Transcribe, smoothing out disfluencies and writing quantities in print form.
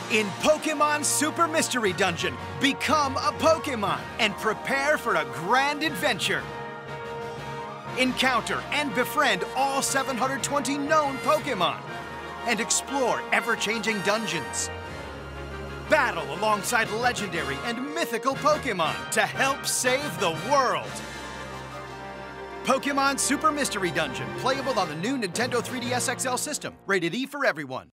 In Pokemon Super Mystery Dungeon, become a Pokemon and prepare for a grand adventure. Encounter and befriend all 720 known Pokemon and explore ever-changing dungeons. Battle alongside legendary and mythical Pokemon to help save the world. Pokemon Super Mystery Dungeon, playable on the new Nintendo 3DS XL system, rated E for everyone.